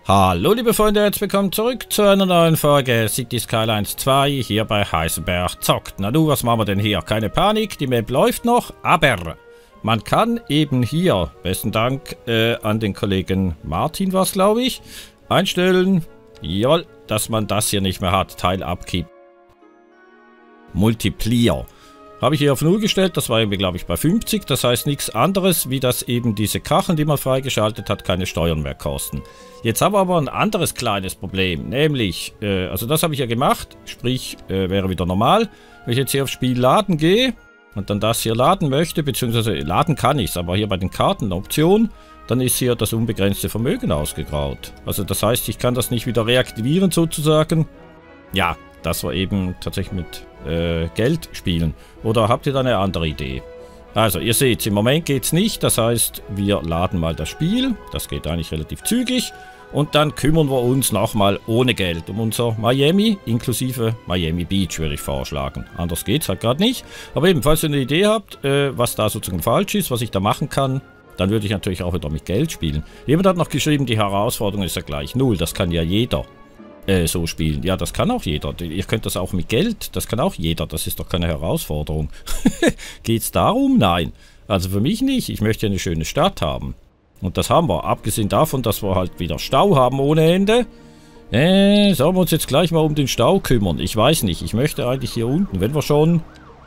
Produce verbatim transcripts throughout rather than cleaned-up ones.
Hallo liebe Freunde, herzlich willkommen zurück zu einer neuen Folge Cities Skylines zwei hier bei Heisenberg zockt. Na du, was machen wir denn hier? Keine Panik, die Map läuft noch, aber man kann eben hier, besten Dank äh, an den Kollegen Martin was glaube ich, einstellen, jawohl, dass man das hier nicht mehr hat, Teil abkippen. Multiplier. Habe ich hier auf null gestellt, das war irgendwie glaube ich bei fünfzig, das heißt nichts anderes, wie dass eben diese Kacheln, die man freigeschaltet hat, keine Steuern mehr kosten. Jetzt haben wir aber ein anderes kleines Problem, nämlich, äh, also das habe ich ja gemacht, sprich, äh, wäre wieder normal. Wenn ich jetzt hier auf Spiel laden gehe und dann das hier laden möchte, beziehungsweise laden kann ich es, aber hier bei den Kartenoptionen, dann ist hier das unbegrenzte Vermögen ausgegraut. Also das heißt, ich kann das nicht wieder reaktivieren sozusagen. Ja, das war eben tatsächlich mit äh, Geld spielen. Oder habt ihr da eine andere Idee? Also, ihr seht, im Moment geht es nicht. Das heißt, wir laden mal das Spiel. Das geht eigentlich relativ zügig. Und dann kümmern wir uns nochmal ohne Geld um unser Miami, inklusive Miami Beach, würde ich vorschlagen. Anders geht es halt gerade nicht. Aber eben, falls ihr eine Idee habt, äh, was da sozusagen falsch ist, was ich da machen kann, dann würde ich natürlich auch wieder mit Geld spielen. Jemand hat noch geschrieben, die Herausforderung ist ja gleich null. Das kann ja jeder. Äh, so spielen. Ja, das kann auch jeder. Ihr könnt das auch mit Geld. Das kann auch jeder. Das ist doch keine Herausforderung. Geht's darum? Nein. Also für mich nicht. Ich möchte eine schöne Stadt haben. Und das haben wir. Abgesehen davon, dass wir halt wieder Stau haben ohne Ende. Äh, sollen wir uns jetzt gleich mal um den Stau kümmern? Ich weiß nicht. Ich möchte eigentlich hier unten, wenn wir schon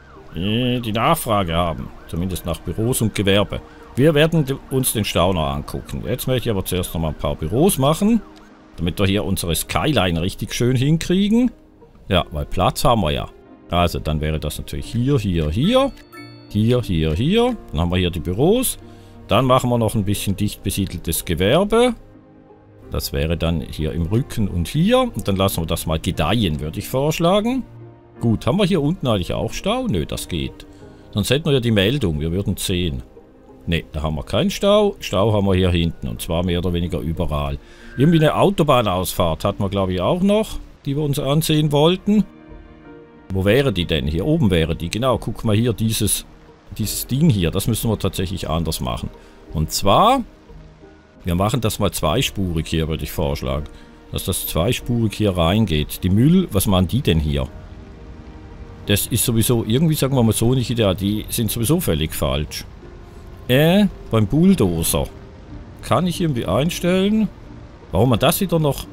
äh, die Nachfrage haben. Zumindest nach Büros und Gewerbe. Wir werden uns den Stau noch angucken. Jetzt möchte ich aber zuerst noch mal ein paar Büros machen. Damit wir hier unsere Skyline richtig schön hinkriegen. Ja, weil Platz haben wir ja. Also dann wäre das natürlich hier, hier, hier. Hier, hier, hier. Dann haben wir hier die Büros. Dann machen wir noch ein bisschen dicht besiedeltes Gewerbe. Das wäre dann hier im Rücken und hier. Und dann lassen wir das mal gedeihen, würde ich vorschlagen. Gut, haben wir hier unten eigentlich auch Stau? Nö, das geht. Sonst hätten wir ja die Meldung, wir würden sehen. Ne, da haben wir keinen Stau. Stau haben wir hier hinten und zwar mehr oder weniger überall. Irgendwie eine Autobahnausfahrt hatten wir glaube ich auch noch, die wir uns ansehen wollten. Wo wäre die denn? Hier oben wäre die. Genau, guck mal hier, dieses, dieses Ding hier. Das müssen wir tatsächlich anders machen. Und zwar, wir machen das mal zweispurig hier, würde ich vorschlagen. Dass das zweispurig hier reingeht. Die Müll, was machen die denn hier? Das ist sowieso, irgendwie sagen wir mal so nicht ideal. Die sind sowieso völlig falsch. Äh, beim Bulldozer. Kann ich irgendwie einstellen, warum man das wieder noch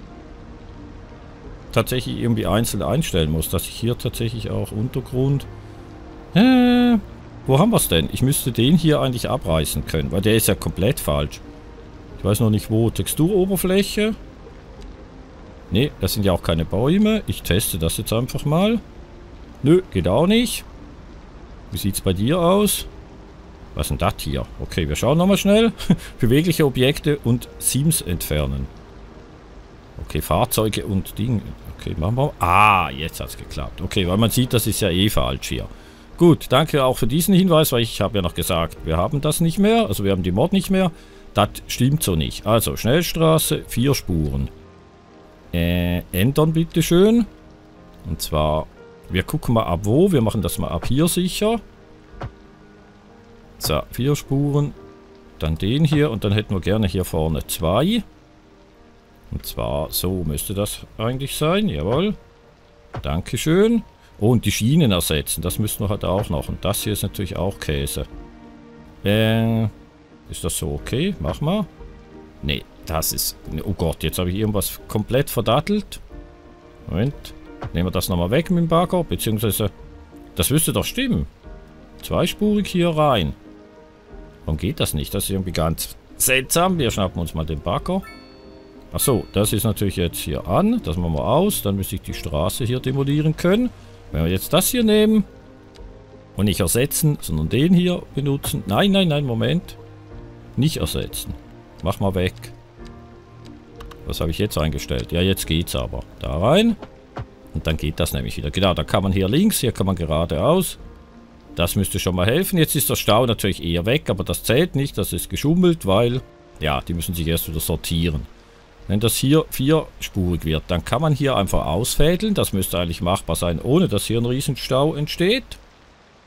tatsächlich irgendwie einzeln einstellen muss. Dass ich hier tatsächlich auch Untergrund... Äh, wo haben wir es denn? Ich müsste den hier eigentlich abreißen können, weil der ist ja komplett falsch. Ich weiß noch nicht wo. Texturoberfläche. Ne, das sind ja auch keine Bäume. Ich teste das jetzt einfach mal. Nö, geht auch nicht. Wie sieht es bei dir aus? Was ist denn das hier? Okay, wir schauen nochmal schnell. Bewegliche Objekte und Sims entfernen. Okay, Fahrzeuge und Dinge. Okay, machen wir. Ah, jetzt hat es geklappt. Okay, weil man sieht, das ist ja eh falsch hier. Gut, danke auch für diesen Hinweis, weil ich habe ja noch gesagt, wir haben das nicht mehr. Also wir haben die Mod nicht mehr. Das stimmt so nicht. Also, Schnellstraße, vier Spuren. Äh, ändern bitte schön. Und zwar, wir gucken mal ab wo. Wir machen das mal ab hier sicher. So, vier Spuren, dann den hier und dann hätten wir gerne hier vorne zwei. Und zwar so müsste das eigentlich sein, jawohl. Dankeschön. Oh, und die Schienen ersetzen, das müssten wir halt auch noch. Und das hier ist natürlich auch Käse. Äh, ist das so okay? Mach mal. Nee, das ist... Oh Gott, jetzt habe ich irgendwas komplett verdattelt. Moment, nehmen wir das nochmal weg mit dem Bagger, beziehungsweise... Das müsste doch stimmen. Zweispurig hier rein. Warum geht das nicht? Das ist irgendwie ganz seltsam. Wir schnappen uns mal den Bagger. Achso, das ist natürlich jetzt hier an. Das machen wir aus. Dann müsste ich die Straße hier demolieren können. Wenn wir jetzt das hier nehmen und nicht ersetzen, sondern den hier benutzen. Nein, nein, nein, Moment. Nicht ersetzen. Mach mal weg. Was habe ich jetzt eingestellt? Ja, jetzt geht's aber. Da rein. Und dann geht das nämlich wieder. Genau, da kann man hier links, hier kann man geradeaus. Das müsste schon mal helfen. Jetzt ist der Stau natürlich eher weg, aber das zählt nicht. Das ist geschummelt, weil, ja, die müssen sich erst wieder sortieren. Wenn das hier vierspurig wird, dann kann man hier einfach ausfädeln. Das müsste eigentlich machbar sein, ohne dass hier ein Riesenstau entsteht.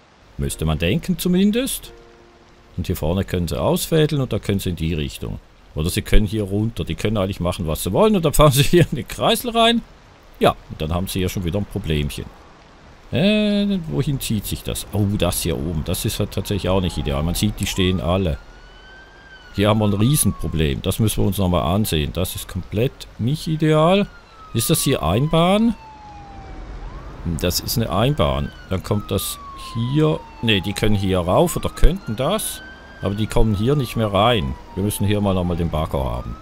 Müsste man denken zumindest. Und hier vorne können sie ausfädeln und da können sie in die Richtung. Oder sie können hier runter. Die können eigentlich machen, was sie wollen. Und dann fahren sie hier in den Kreisel rein. Ja, und dann haben sie ja schon wieder ein Problemchen. Äh, wohin zieht sich das? Oh, das hier oben. Das ist halt tatsächlich auch nicht ideal. Man sieht, die stehen alle. Hier haben wir ein Riesenproblem. Das müssen wir uns nochmal ansehen. Das ist komplett nicht ideal. Ist das hier Einbahn? Das ist eine Einbahn. Dann kommt das hier... Ne, die können hier rauf oder könnten das. Aber die kommen hier nicht mehr rein. Wir müssen hier mal nochmal den Bagger haben.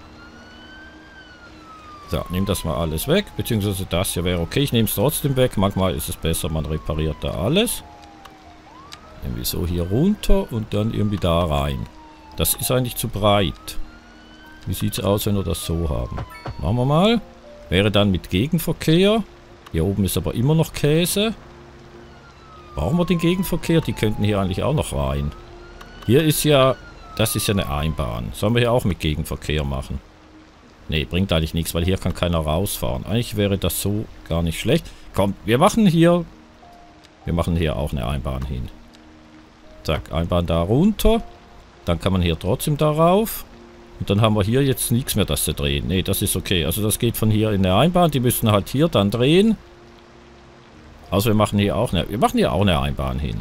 So, nimm das mal alles weg. Beziehungsweise das hier wäre okay. Ich nehme es trotzdem weg. Manchmal ist es besser, man repariert da alles. Irgendwie so hier runter und dann irgendwie da rein. Das ist eigentlich zu breit. Wie sieht es aus, wenn wir das so haben? Machen wir mal. Wäre dann mit Gegenverkehr. Hier oben ist aber immer noch Käse. Brauchen wir den Gegenverkehr? Die könnten hier eigentlich auch noch rein. Hier ist ja... Das ist ja eine Einbahn. Sollen wir hier auch mit Gegenverkehr machen? Ne, bringt eigentlich nichts, weil hier kann keiner rausfahren. Eigentlich wäre das so gar nicht schlecht. Komm, wir machen hier... Wir machen hier auch eine Einbahn hin. Zack, Einbahn da runter. Dann kann man hier trotzdem darauf. Und dann haben wir hier jetzt nichts mehr, das zu drehen. Ne, das ist okay. Also das geht von hier in eine Einbahn. Die müssen halt hier dann drehen. Also wir machen hier auch eine... Wir machen hier auch eine Einbahn hin.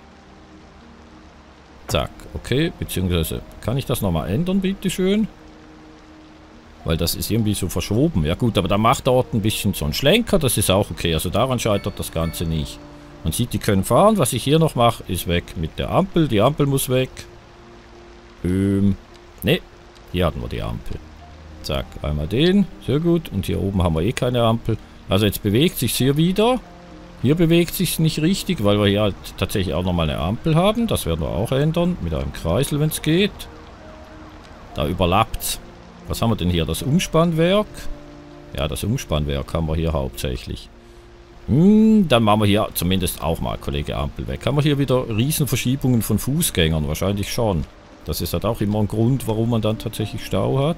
Zack, okay. Beziehungsweise, kann ich das nochmal ändern, bitteschön? Weil das ist irgendwie so verschoben. Ja gut, aber da macht dort ein bisschen so ein Schlenker. Das ist auch okay. Also daran scheitert das Ganze nicht. Man sieht, die können fahren. Was ich hier noch mache, ist weg mit der Ampel. Die Ampel muss weg. Ähm, ne. Hier hatten wir die Ampel. Zack, einmal den. Sehr gut. Und hier oben haben wir eh keine Ampel. Also jetzt bewegt sich hier wieder. Hier bewegt sich nicht richtig, weil wir hier halt tatsächlich auch nochmal eine Ampel haben. Das werden wir auch ändern. Mit einem Kreisel, wenn es geht. Da überlappt. Was haben wir denn hier? Das Umspannwerk. Ja, das Umspannwerk haben wir hier hauptsächlich. Hm, dann machen wir hier zumindest auch mal, Kollege Ampel, weg. Haben wir hier wieder Riesenverschiebungen von Fußgängern? Wahrscheinlich schon. Das ist halt auch immer ein Grund, warum man dann tatsächlich Stau hat.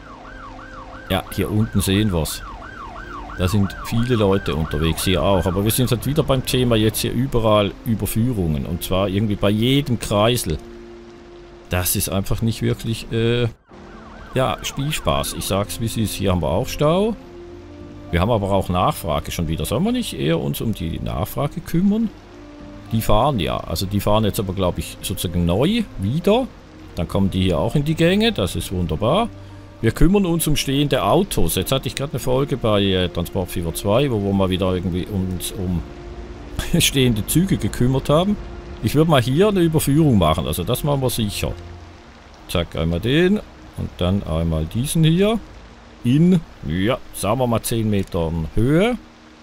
Ja, hier unten sehen wir es. Da sind viele Leute unterwegs, hier auch. Aber wir sind halt wieder beim Thema jetzt hier überall Überführungen. Und zwar irgendwie bei jedem Kreisel. Das ist einfach nicht wirklich, äh, ja, Spielspaß. Ich sag's wie es ist. Hier haben wir auch Stau. Wir haben aber auch Nachfrage schon wieder. Sollen wir nicht eher uns um die Nachfrage kümmern? Die fahren ja. Also die fahren jetzt aber, glaube ich, sozusagen neu wieder. Dann kommen die hier auch in die Gänge. Das ist wunderbar. Wir kümmern uns um stehende Autos. Jetzt hatte ich gerade eine Folge bei äh, Transportfieber zwei, wo wir mal wieder irgendwie uns um stehende Züge gekümmert haben. Ich würde mal hier eine Überführung machen. Also das machen wir sicher. Zack, einmal den. Und dann einmal diesen hier. In, ja, sagen wir mal zehn Metern Höhe.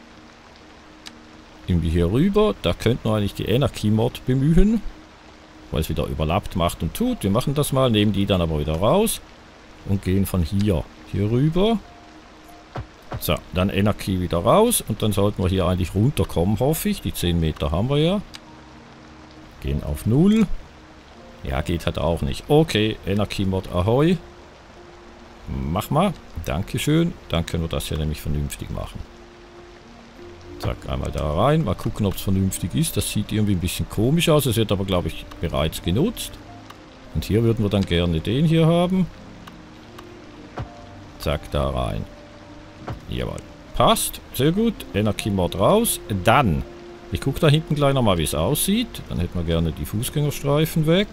Irgendwie hier rüber. Da könnten wir eigentlich die Energie-Mod bemühen. Weil es wieder überlappt macht und tut. Wir machen das mal, nehmen die dann aber wieder raus. Und gehen von hier, hier rüber. So, dann Energie wieder raus. Und dann sollten wir hier eigentlich runterkommen, hoffe ich. Die zehn Meter haben wir ja. Gehen auf null. Ja, geht halt auch nicht. Okay, Energie-Mod Ahoi. Mach mal. Dankeschön. Dann können wir das ja nämlich vernünftig machen. Zack, einmal da rein. Mal gucken, ob es vernünftig ist. Das sieht irgendwie ein bisschen komisch aus. Es wird aber, glaube ich, bereits genutzt. Und hier würden wir dann gerne den hier haben. Zack, da rein. Jawohl. Passt. Sehr gut. Energie-Mod raus. Dann. Ich gucke da hinten gleich nochmal, wie es aussieht. Dann hätten wir gerne die Fußgängerstreifen weg.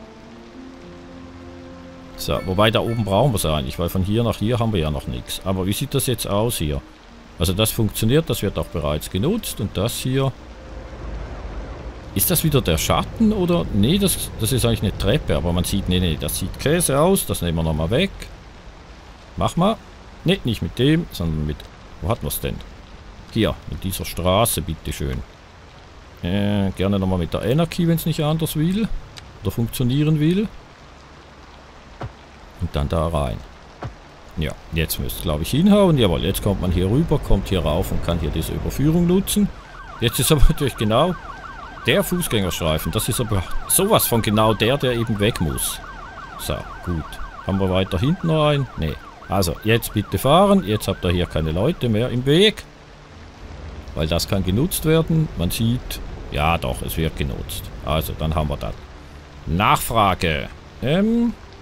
So, wobei da oben brauchen wir es eigentlich, weil von hier nach hier haben wir ja noch nichts. Aber wie sieht das jetzt aus hier? Also das funktioniert, das wird auch bereits genutzt. Und das hier... Ist das wieder der Schatten oder... Nee, das, das ist eigentlich eine Treppe, aber man sieht... Nee, nee, das sieht Käse aus. Das nehmen wir nochmal weg. Mach mal. Ne, nicht mit dem, sondern mit... Wo hatten wir es denn? Hier, mit dieser Straße, bitteschön. Äh, gerne nochmal mit der Energie, wenn es nicht anders will. Oder funktionieren will. Und dann da rein. Ja, jetzt müsste es, glaube ich, hinhauen. Jawohl, jetzt kommt man hier rüber, kommt hier rauf und kann hier diese Überführung nutzen. Jetzt ist aber natürlich genau der Fußgängerstreifen. Das ist aber sowas von genau der, der eben weg muss. So, gut. Haben wir weiter hinten noch einen? Nee. Also, jetzt bitte fahren. Jetzt habt ihr hier keine Leute mehr im Weg. Weil das kann genutzt werden. Man sieht, ja doch, es wird genutzt. Also, dann haben wir das. Nachfrage. Ähm...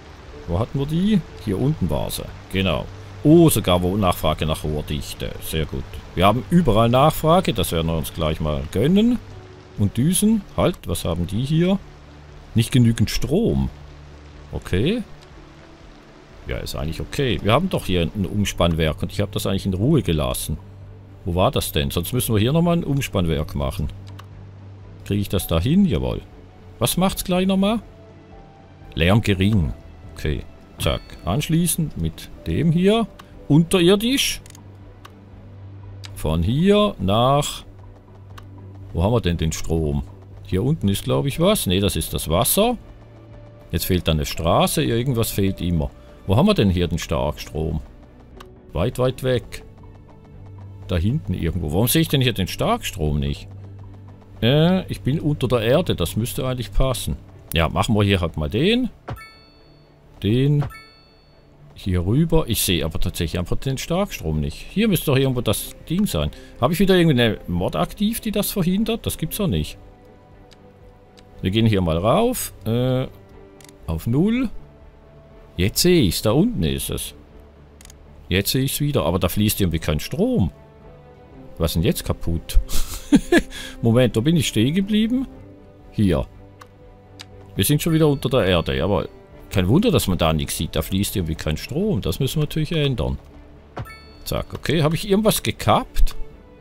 Wo hatten wir die? Hier unten war sie. Genau. Oh, sogar wo Nachfrage nach Rohrdichte. Sehr gut. Wir haben überall Nachfrage. Das werden wir uns gleich mal gönnen. Und Düsen. Halt, was haben die hier? Nicht genügend Strom. Okay. Ja, ist eigentlich okay. Wir haben doch hier ein Umspannwerk und ich habe das eigentlich in Ruhe gelassen. Wo war das denn? Sonst müssen wir hier nochmal ein Umspannwerk machen. Kriege ich das da hin? Jawohl. Was macht's gleich nochmal? Lärm gering. Okay. Zack. Anschließen mit dem hier. Unterirdisch. Von hier nach... Wo haben wir denn den Strom? Hier unten ist, glaube ich, was. Ne, das ist das Wasser. Jetzt fehlt da eine Straße. Irgendwas fehlt immer. Wo haben wir denn hier den Starkstrom? Weit, weit weg. Da hinten irgendwo. Warum sehe ich denn hier den Starkstrom nicht? Äh, ich bin unter der Erde. Das müsste eigentlich passen. Ja, machen wir hier halt mal den. Den. Hier rüber. Ich sehe aber tatsächlich einfach den Starkstrom nicht. Hier müsste doch irgendwo das Ding sein. Habe ich wieder irgendwie eine Mod aktiv, die das verhindert? Das gibt's doch nicht. Wir gehen hier mal rauf. Äh, auf null. Jetzt sehe ich es. Da unten ist es. Jetzt sehe ich es wieder. Aber da fließt irgendwie kein Strom. Was ist denn jetzt kaputt? Moment, da bin ich stehen geblieben. Hier. Wir sind schon wieder unter der Erde. Aber kein Wunder, dass man da nichts sieht. Da fließt irgendwie kein Strom. Das müssen wir natürlich ändern. Zack, okay. Habe ich irgendwas gekappt?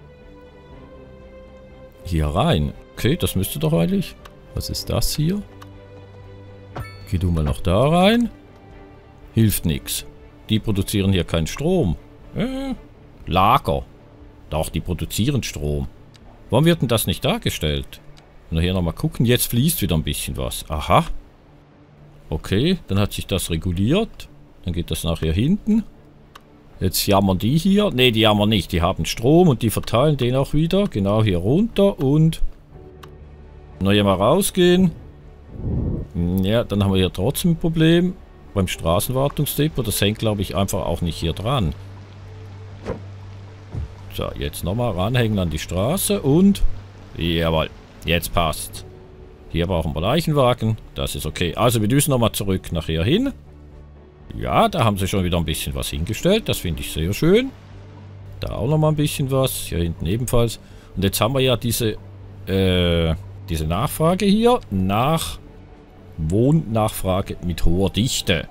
Hier rein. Okay, das müsste doch eigentlich... Was ist das hier? Geh du mal noch da rein. Hilft nichts. Die produzieren hier keinen Strom. Äh, Lager. Doch, die produzieren Strom. Warum wird denn das nicht dargestellt? Und hier nochmal gucken. Jetzt fließt wieder ein bisschen was. Aha. Okay, dann hat sich das reguliert. Dann geht das nachher hinten. Jetzt jammern die hier. Ne, die jammern nicht. Die haben Strom und die verteilen den auch wieder. Genau hier runter und... Noch hier mal rausgehen. Ja, dann haben wir hier trotzdem ein Problem. Beim Straßenwartungsdepot. Das hängt, glaube ich, einfach auch nicht hier dran. So, jetzt nochmal ranhängen an die Straße und... Jawohl, jetzt passt. Hier brauchen wir Leichenwagen. Das ist okay. Also, wir düsen nochmal zurück nachher hin. Ja, da haben sie schon wieder ein bisschen was hingestellt. Das finde ich sehr schön. Da auch nochmal ein bisschen was. Hier hinten ebenfalls. Und jetzt haben wir ja diese... Äh... Diese Nachfrage hier nach Wohnnachfrage mit hoher Dichte.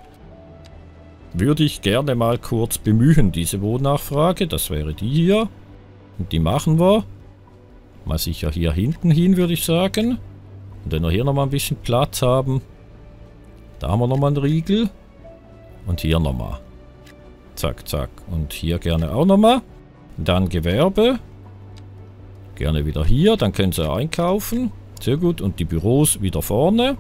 Würde ich gerne mal kurz bemühen, diese Wohnnachfrage. Das wäre die hier. Und die machen wir. Mal sicher hier hinten hin, würde ich sagen. Und wenn wir hier nochmal ein bisschen Platz haben. Da haben wir nochmal einen Riegel. Und hier nochmal. Zack, zack. Und hier gerne auch nochmal. Dann Gewerbe. Gerne wieder hier. Dann können sie einkaufen. Sehr gut. Und die Büros wieder vorne.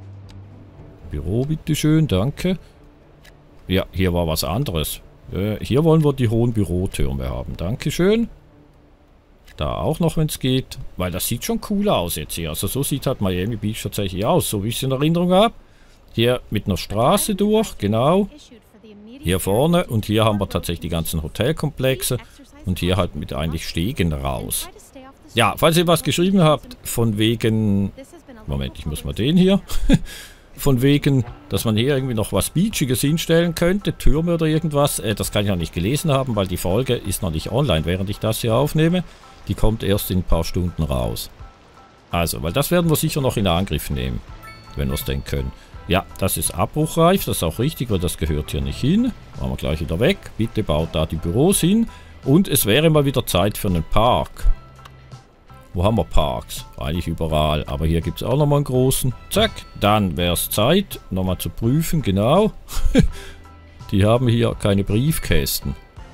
Büro, bitteschön. Danke. Ja, hier war was anderes. Äh, hier wollen wir die hohen Bürotürme haben. Dankeschön. Da auch noch, wenn es geht. Weil das sieht schon cool aus jetzt hier. Also so sieht halt Miami Beach tatsächlich aus. So wie ich es in Erinnerung habe. Hier mit einer Straße durch. Genau. Hier vorne. Und hier haben wir tatsächlich die ganzen Hotelkomplexe. Und hier halt mit eigentlich Stegen raus. Ja, falls ihr was geschrieben habt, von wegen... Moment, ich muss mal den hier. Von wegen, dass man hier irgendwie noch was Beachiges hinstellen könnte, Türme oder irgendwas. Äh, das kann ich noch nicht gelesen haben, weil die Folge ist noch nicht online, während ich das hier aufnehme. Die kommt erst in ein paar Stunden raus. Also, weil das werden wir sicher noch in Angriff nehmen, wenn wir es denn können. Ja, das ist abbruchreif, das ist auch richtig, weil das gehört hier nicht hin. Machen wir gleich wieder weg. Bitte baut da die Büros hin. Und es wäre mal wieder Zeit für einen Park. Wo haben wir Parks? Eigentlich überall. Aber hier gibt es auch nochmal einen großen. Zack. Dann wäre es Zeit, nochmal zu prüfen. Genau. Die haben hier keine Briefkästen.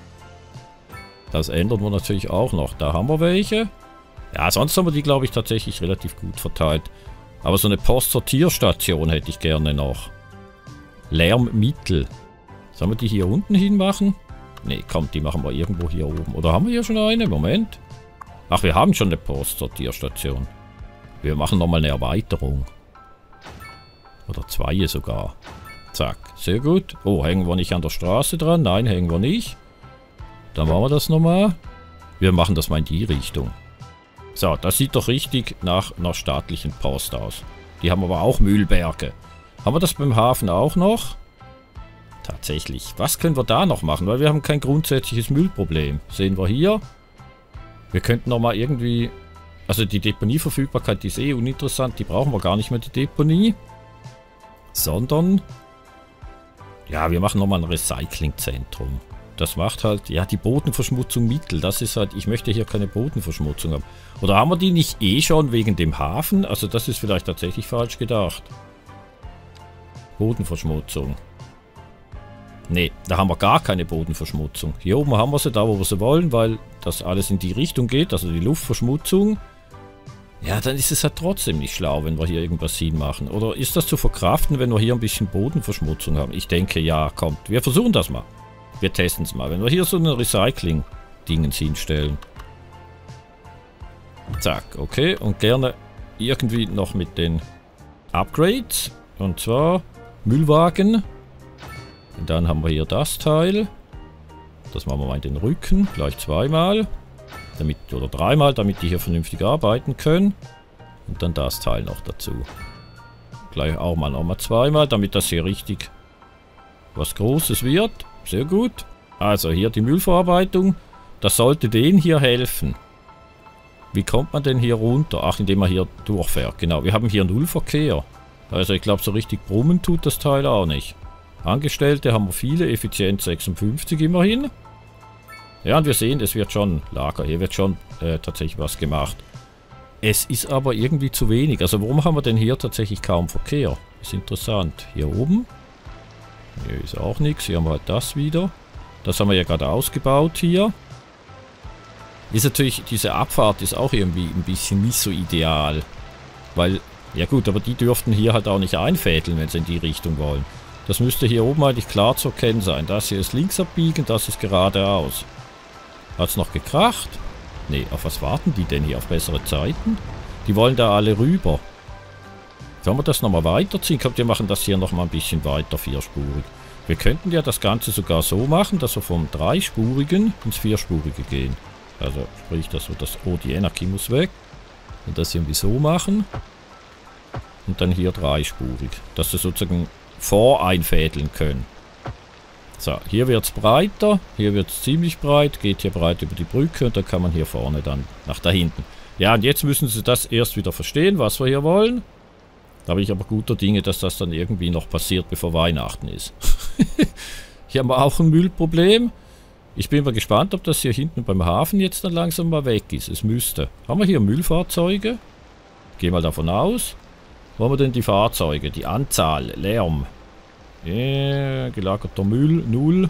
Das ändern wir natürlich auch noch. Da haben wir welche. Ja, sonst haben wir die, glaube ich, tatsächlich relativ gut verteilt. Aber so eine Postsortierstation hätte ich gerne noch. Lärmmittel. Sollen wir die hier unten hin machen? Ne, komm, die machen wir irgendwo hier oben. Oder haben wir hier schon eine? Moment. Ach, wir haben schon eine Postsortierstation. Wir machen nochmal eine Erweiterung. Oder zwei sogar. Zack, sehr gut. Oh, hängen wir nicht an der Straße dran? Nein, hängen wir nicht. Dann machen wir das nochmal. Wir machen das mal in die Richtung. So, das sieht doch richtig nach einer staatlichen Post aus. Die haben aber auch Müllberge. Haben wir das beim Hafen auch noch? Tatsächlich. Was können wir da noch machen? Weil wir haben kein grundsätzliches Müllproblem. Sehen wir hier. Wir könnten noch mal irgendwie... Also die Deponieverfügbarkeit, die ist eh uninteressant. Die brauchen wir gar nicht mehr, die Deponie. Sondern... Ja, wir machen nochmal ein Recyclingzentrum. Das macht halt... Ja, die Bodenverschmutzung mittel. Das ist halt... Ich möchte hier keine Bodenverschmutzung haben. Oder haben wir die nicht eh schon wegen dem Hafen? Also das ist vielleicht tatsächlich falsch gedacht. Bodenverschmutzung. Ne, da haben wir gar keine Bodenverschmutzung. Hier oben haben wir sie da, wo wir sie wollen, weil das alles in die Richtung geht, also die Luftverschmutzung. Ja, dann ist es halt trotzdem nicht schlau, wenn wir hier irgendwas hinmachen. Oder ist das zu verkraften, wenn wir hier ein bisschen Bodenverschmutzung haben? Ich denke, ja, kommt. Wir versuchen das mal. Wir testen es mal. Wenn wir hier so eine Recycling-Dingens hinstellen. Zack, okay. Und gerne irgendwie noch mit den Upgrades. Und zwar Müllwagen. Und dann haben wir hier das Teil. Das machen wir mal in den Rücken. Gleich zweimal. Damit, oder dreimal, damit die hier vernünftig arbeiten können. Und dann das Teil noch dazu. Gleich auch mal nochmal zweimal, damit das hier richtig was Großes wird. Sehr gut. Also hier die Müllverarbeitung. Das sollte denen hier helfen. Wie kommt man denn hier runter? Ach, indem man hier durchfährt. Genau, wir haben hier Nullverkehr. Also ich glaube, so richtig brummen tut das Teil auch nicht. Angestellte haben wir viele, Effizienz sechsundfünfzig immerhin. Ja, und wir sehen, es wird schon Lager, hier wird schon äh, tatsächlich was gemacht. Es ist aber irgendwie zu wenig. Also warum haben wir denn hier tatsächlich kaum Verkehr? Ist interessant. Hier oben. Hier ist auch nichts. Hier haben wir halt das wieder. Das haben wir ja gerade ausgebaut hier. Ist natürlich, diese Abfahrt ist auch irgendwie ein bisschen nicht so ideal. Weil, ja gut, aber die dürften hier halt auch nicht einfädeln, wenn sie in die Richtung wollen. Das müsste hier oben eigentlich klar zu erkennen sein. Das hier ist links abbiegen, das ist geradeaus. Hat es noch gekracht? Ne, auf was warten die denn hier? Auf bessere Zeiten? Die wollen da alle rüber. Sollen wir das nochmal weiterziehen? Ich glaube, wir machen das hier nochmal ein bisschen weiter, vierspurig. Wir könnten ja das Ganze sogar so machen, dass wir vom dreispurigen ins vierspurige gehen. Also sprich, dass wir das... Oh, die Energie muss weg. Und das irgendwie so machen. Und dann hier dreispurig. Dass wir sozusagen voreinfädeln können. So, hier wird es breiter. Hier wird es ziemlich breit. Geht hier breit über die Brücke. Und dann kann man hier vorne dann nach da hinten. Ja, und jetzt müssen sie das erst wieder verstehen, was wir hier wollen. Da bin ich aber guter Dinge, dass das dann irgendwie noch passiert, bevor Weihnachten ist. Hier haben wir auch ein Müllproblem. Ich bin mal gespannt, ob das hier hinten beim Hafen jetzt dann langsam mal weg ist. Es müsste. Haben wir hier Müllfahrzeuge? Geh mal davon aus. Wo haben wir denn die Fahrzeuge? Die Anzahl, Lärm. Äh, gelagerter Müll, null.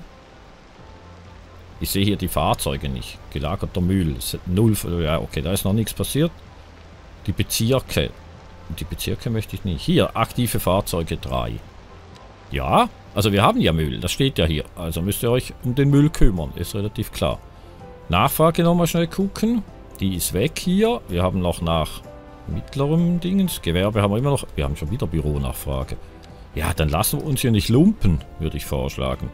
Ich sehe hier die Fahrzeuge nicht. Gelagerter Müll, null. Ja, okay, da ist noch nichts passiert. Die Bezirke. Die Bezirke möchte ich nicht. Hier, aktive Fahrzeuge drei. Ja, also wir haben ja Müll. Das steht ja hier. Also müsst ihr euch um den Müll kümmern. Ist relativ klar. Nachfrage nochmal schnell gucken. Die ist weg hier. Wir haben noch nach mittlerem Dingens. Gewerbe haben wir immer noch. Wir haben schon wieder Büronachfrage. Ja, dann lassen wir uns hier nicht lumpen, würde ich vorschlagen.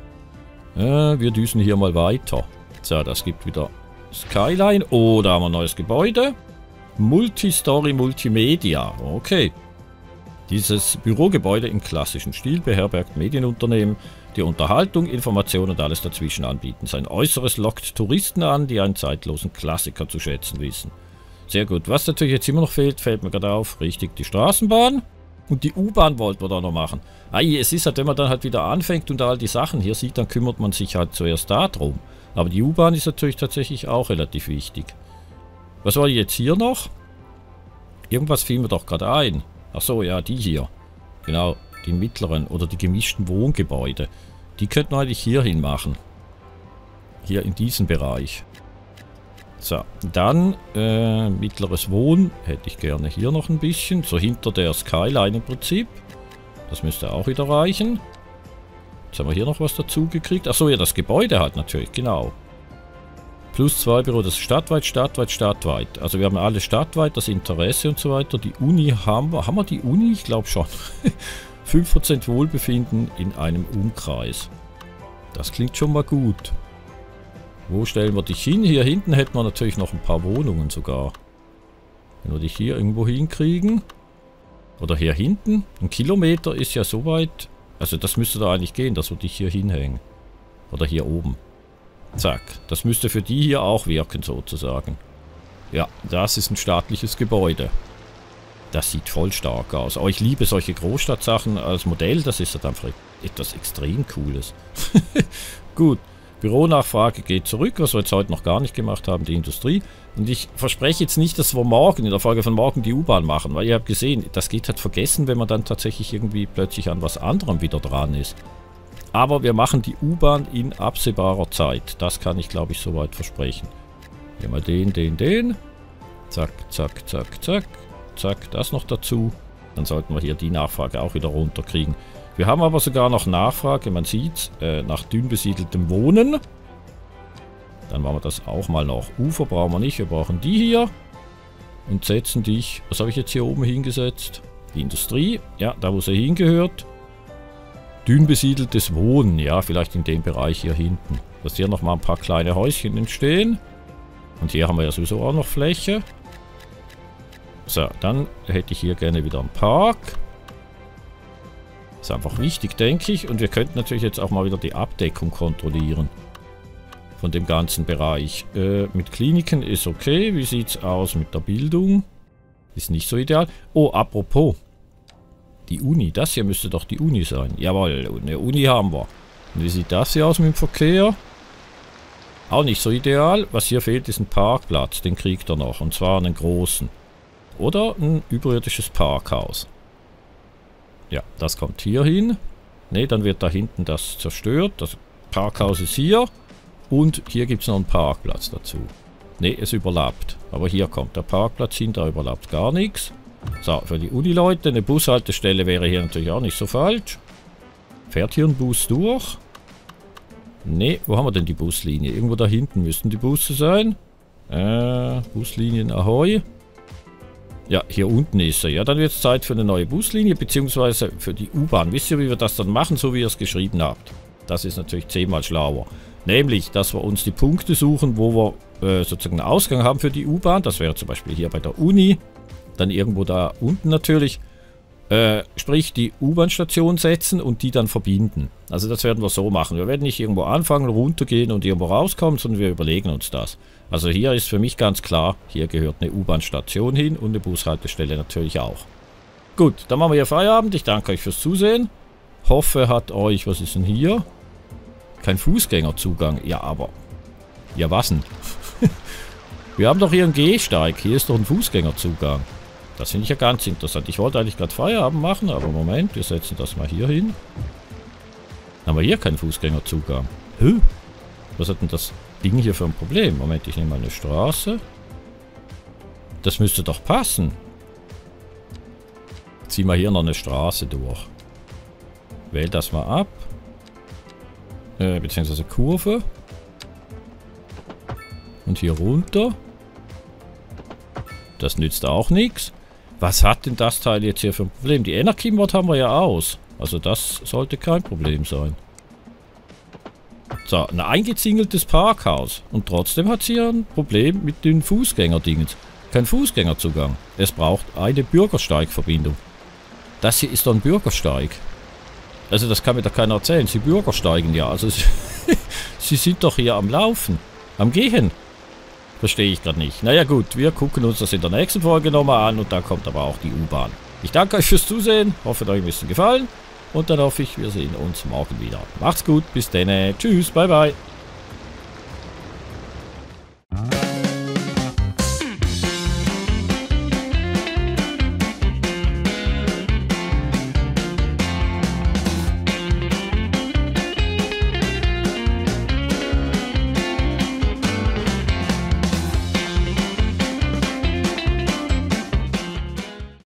Äh, wir düsen hier mal weiter. So, das gibt wieder Skyline. Oh, da haben wir ein neues Gebäude. Multistory Multimedia. Okay. Dieses Bürogebäude im klassischen Stil beherbergt Medienunternehmen, die Unterhaltung, Information und alles dazwischen anbieten. Sein Äußeres lockt Touristen an, die einen zeitlosen Klassiker zu schätzen wissen. Sehr gut. Was natürlich jetzt immer noch fehlt, fällt mir gerade auf. Richtig, die Straßenbahn. Und die U-Bahn wollten wir da noch machen. Ei, es ist halt, wenn man dann halt wieder anfängt und all die Sachen hier sieht, dann kümmert man sich halt zuerst darum. Aber die U-Bahn ist natürlich tatsächlich auch relativ wichtig. Was war jetzt hier noch? Irgendwas fiel mir doch gerade ein. Ach so, ja, die hier. Genau, die mittleren oder die gemischten Wohngebäude. Die könnten wir eigentlich hier hin machen. Hier in diesem Bereich. So, dann äh, mittleres Wohnen hätte ich gerne hier noch ein bisschen. So hinter der Skyline im Prinzip. Das müsste auch wieder reichen. Jetzt haben wir hier noch was dazu gekriegt. Achso, ja, das Gebäude halt natürlich, genau. Plus zwei Büro, das ist stadtweit, stadtweit, stadtweit. Also wir haben alle stadtweit, das Interesse und so weiter. Die Uni haben wir. Haben wir die Uni? Ich glaube schon. fünf Prozent Wohlbefinden in einem Umkreis. Das klingt schon mal gut. Wo stellen wir dich hin? Hier hinten hätten wir natürlich noch ein paar Wohnungen sogar. Wenn wir dich hier irgendwo hinkriegen. Oder hier hinten. Ein Kilometer ist ja soweit. Also das müsste da eigentlich gehen, das würde ich hier hinhängen. Oder hier oben. Zack. Das müsste für die hier auch wirken, sozusagen. Ja, das ist ein staatliches Gebäude. Das sieht voll stark aus. Aber ich liebe solche Großstadtsachen als Modell. Das ist halt einfach etwas extrem Cooles. Gut. Büronachfrage geht zurück, was wir jetzt heute noch gar nicht gemacht haben, die Industrie. Und ich verspreche jetzt nicht, dass wir morgen, in der Folge von morgen, die U-Bahn machen. Weil ihr habt gesehen, das geht halt vergessen, wenn man dann tatsächlich irgendwie plötzlich an was anderem wieder dran ist. Aber wir machen die U-Bahn in absehbarer Zeit. Das kann ich, glaube ich, soweit versprechen. Hier mal den, den, den. Zack, zack, zack, zack. Zack, das noch dazu. Dann sollten wir hier die Nachfrage auch wieder runterkriegen. Wir haben aber sogar noch Nachfrage, man sieht äh, nach dünn besiedeltem Wohnen. Dann machen wir das auch mal noch. Ufer brauchen wir nicht, wir brauchen die hier. Und setzen dich, was habe ich jetzt hier oben hingesetzt? Die Industrie, ja, da wo sie hingehört. Dünn besiedeltes Wohnen, ja, vielleicht in dem Bereich hier hinten. Dass hier nochmal ein paar kleine Häuschen entstehen. Und hier haben wir ja sowieso auch noch Fläche. So, dann hätte ich hier gerne wieder einen Park. Ist einfach wichtig, denke ich. Und wir könnten natürlich jetzt auch mal wieder die Abdeckung kontrollieren. Von dem ganzen Bereich. Äh, mit Kliniken ist okay. Wie sieht es aus mit der Bildung? Ist nicht so ideal. Oh, apropos. Die Uni. Das hier müsste doch die Uni sein. Jawohl, eine Uni haben wir. Und wie sieht das hier aus mit dem Verkehr? Auch nicht so ideal. Was hier fehlt, ist ein Parkplatz. Den kriegt er noch. Und zwar einen großen. Oder ein überirdisches Parkhaus. Ja, das kommt hier hin. Ne, dann wird da hinten das zerstört. Das Parkhaus ist hier. Und hier gibt es noch einen Parkplatz dazu. Ne, es überlappt. Aber hier kommt der Parkplatz hin, da überlappt gar nichts. So, für die Uni-Leute, eine Bushaltestelle wäre hier natürlich auch nicht so falsch. Fährt hier ein Bus durch? Ne, wo haben wir denn die Buslinie? Irgendwo da hinten müssten die Busse sein. Äh, Buslinien Ahoi. Ja, hier unten ist er. Ja, dann wird es Zeit für eine neue Buslinie, beziehungsweise für die U-Bahn. Wisst ihr, wie wir das dann machen, so wie ihr es geschrieben habt? Das ist natürlich zehnmal schlauer. Nämlich, dass wir uns die Punkte suchen, wo wir äh, sozusagen einen Ausgang haben für die U-Bahn. Das wäre zum Beispiel hier bei der Uni. Dann irgendwo da unten natürlich. Äh, sprich, die U-Bahn-Station setzen und die dann verbinden. Also das werden wir so machen. Wir werden nicht irgendwo anfangen, runtergehen und irgendwo rauskommen, sondern wir überlegen uns das. Also hier ist für mich ganz klar, hier gehört eine U-Bahn-Station hin und eine Bushaltestelle natürlich auch. Gut, dann machen wir hier Feierabend. Ich danke euch fürs Zusehen. Hoffe, hat euch, was ist denn hier? Kein Fußgängerzugang. Ja, aber... Ja, was denn? Wir haben doch hier einen Gehsteig. Hier ist doch ein Fußgängerzugang. Das finde ich ja ganz interessant. Ich wollte eigentlich gerade Feierabend machen, aber Moment, wir setzen das mal hier hin. Dann haben wir hier keinen Fußgängerzugang. Hä? Was hat denn das Ding hier für ein Problem? Moment, ich nehme mal eine Straße. Das müsste doch passen. Zieh mal hier noch eine Straße durch. Wähl das mal ab. Äh, beziehungsweise Kurve. Und hier runter. Das nützt auch nichts. Was hat denn das Teil jetzt hier für ein Problem? Die Energy-Mod haben wir ja aus. Also das sollte kein Problem sein. So, ein eingezingeltes Parkhaus. Und trotzdem hat sie ja ein Problem mit den Fußgängerdingens. Kein Fußgängerzugang. Es braucht eine Bürgersteigverbindung. Das hier ist doch ein Bürgersteig. Also das kann mir doch keiner erzählen. Sie bürgersteigen ja. Also sie sind doch hier am Laufen. Am Gehen. Verstehe ich gerade nicht. Naja gut, wir gucken uns das in der nächsten Folge nochmal an und dann kommt aber auch die U-Bahn. Ich danke euch fürs Zusehen, hoffe, es hat euch ein bisschen gefallen und dann hoffe ich, wir sehen uns morgen wieder. Macht's gut, bis dann, tschüss, bye bye.